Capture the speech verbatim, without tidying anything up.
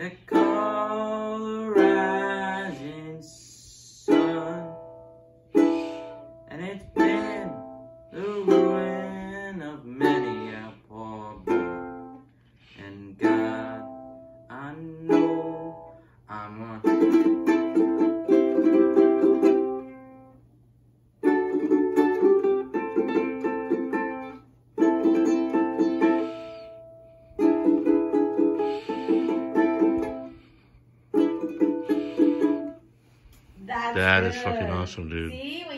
that call the rising sun, and it's been the ruin of many a poor boy. And God, I know I'm on. That's That good. is fucking awesome, dude. See?